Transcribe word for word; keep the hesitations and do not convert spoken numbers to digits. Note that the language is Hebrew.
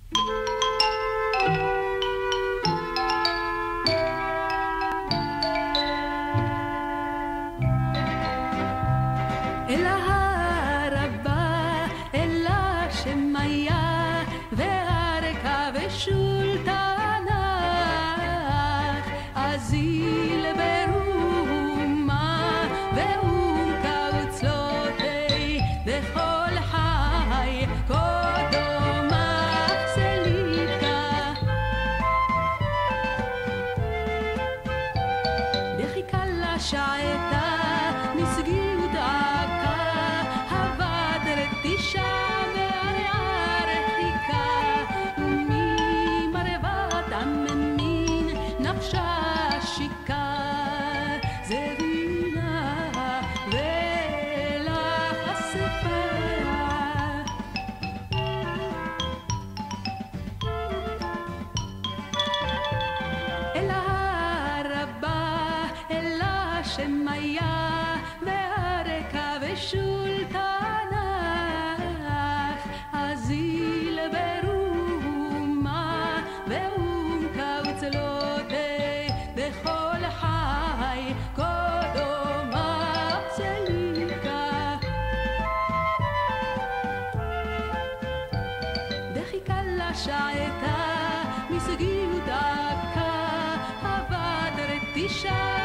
אל הרבה, אל השמיה, והרקע ושולטנך, אזיל ברומה, ואומקה וצלותי, בכל חי, קודומך סלידקה. דחיקה לשעתה, מסגי ודאגה, הבדר תישה והרחיקה, וממרבת עממין נפשה שיקה, זבינה ולך אספה. אל הרבה, אל השמיה, והרקע ושולטנך, אזיל ברומה, ואומקה וצלותי, בכל חי, קודומך סלידקה. דחיקה לשעתה, מסגי ודאגה, הבדר תישה